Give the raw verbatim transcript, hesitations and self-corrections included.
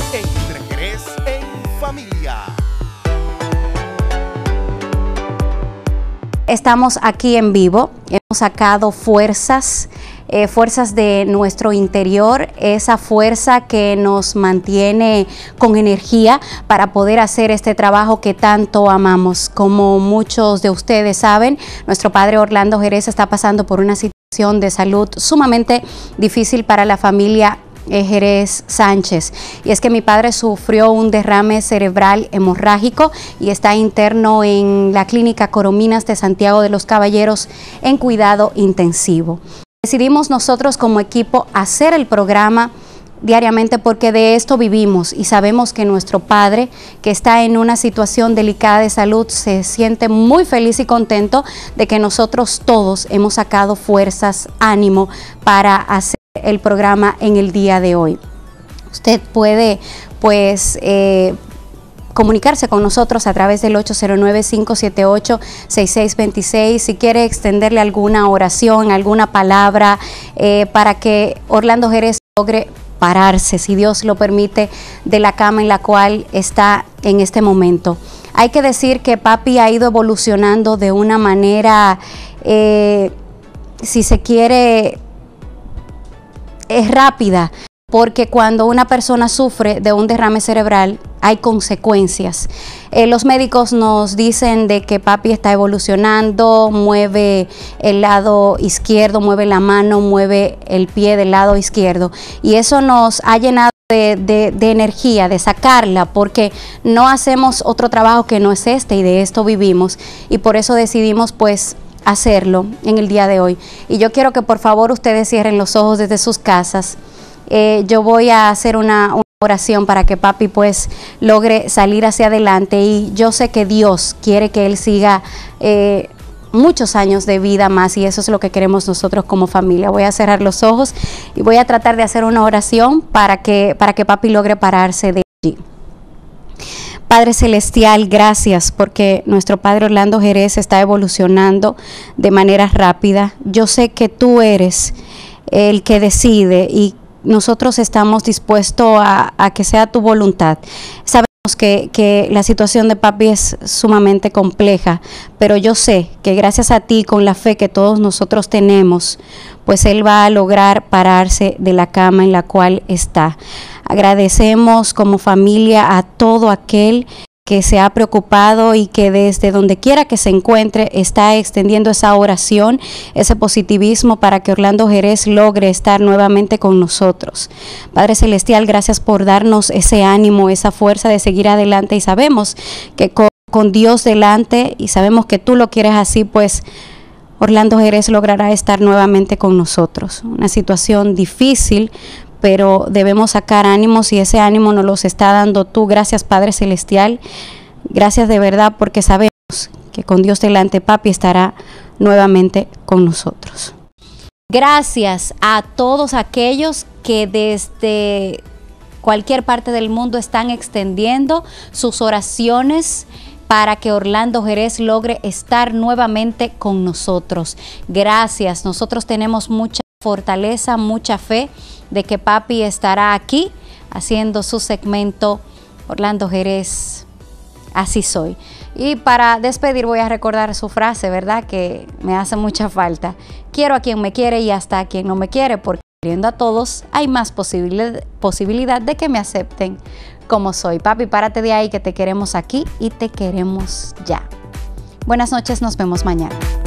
Entre Jerez en familia. Estamos aquí en vivo, hemos sacado fuerzas, eh, fuerzas de nuestro interior, esa fuerza que nos mantiene con energía para poder hacer este trabajo que tanto amamos. Como muchos de ustedes saben, nuestro padre Orlando Jerez está pasando por una situación de salud sumamente difícil para la familia Jerez Sánchez, y es que mi padre sufrió un derrame cerebral hemorrágico y está interno en la clínica Corominas de Santiago de los Caballeros en cuidado intensivo. Decidimos nosotros como equipo hacer el programa diariamente porque de esto vivimos y sabemos que nuestro padre, que está en una situación delicada de salud, se siente muy feliz y contento de que nosotros todos hemos sacado fuerzas, ánimo para hacer el programa en el día de hoy. Usted puede pues eh, comunicarse con nosotros a través del ocho cero nueve, cinco siete ocho, seis seis dos seis si quiere extenderle alguna oración, alguna palabra eh, para que Orlando Jerez logre pararse, si Dios lo permite, de la cama en la cual está en este momento. Hay que decir que papi ha ido evolucionando de una manera, eh, si se quiere, es rápida, porque cuando una persona sufre de un derrame cerebral hay consecuencias. Eh, los médicos nos dicen de que papi está evolucionando, mueve el lado izquierdo, mueve la mano, mueve el pie del lado izquierdo, y eso nos ha llenado de, de, de energía, de sacarla, porque no hacemos otro trabajo que no es este, y de esto vivimos, y por eso decidimos pues hacerlo en el día de hoy. Y yo quiero que por favor ustedes cierren los ojos desde sus casas. Eh, yo voy a hacer una, una oración para que papi pues logre salir hacia adelante, y yo sé que Dios quiere que él siga eh, muchos años de vida más, y eso es lo que queremos nosotros como familia. Voy a cerrar los ojos y voy a tratar de hacer una oración para que, para que papi logre pararse de allí. Padre Celestial, gracias porque nuestro padre Orlando Jerez está evolucionando de manera rápida. Yo sé que tú eres el que decide y nosotros estamos dispuestos a, a que sea tu voluntad. Sabemos que, que la situación de papi es sumamente compleja, pero yo sé que gracias a ti, con la fe que todos nosotros tenemos, pues él va a lograr pararse de la cama en la cual está. Agradecemos como familia a todo aquel que se ha preocupado y que desde donde quiera que se encuentre está extendiendo esa oración, ese positivismo para que Orlando Jerez logre estar nuevamente con nosotros. Padre Celestial, gracias por darnos ese ánimo, esa fuerza de seguir adelante, y sabemos que con, con Dios delante, y sabemos que tú lo quieres así, pues Orlando Jerez logrará estar nuevamente con nosotros. Una situación difícil, pero debemos sacar ánimos, y ese ánimo nos los está dando tú. Gracias, Padre Celestial. Gracias de verdad, porque sabemos que con Dios delante papi estará nuevamente con nosotros. Gracias a todos aquellos que desde cualquier parte del mundo están extendiendo sus oraciones para que Orlando Jerez logre estar nuevamente con nosotros. Gracias, nosotros tenemos mucha fortaleza, mucha fe de que papi estará aquí haciendo su segmento Orlando Jerez, así soy. Y para despedir voy a recordar su frase, ¿verdad? Que me hace mucha falta. Quiero a quien me quiere y hasta a quien no me quiere, porque queriendo a todos hay más posibilidad, posibilidad de que me acepten como soy. Papi, párate de ahí, que te queremos aquí y te queremos ya. Buenas noches, nos vemos mañana.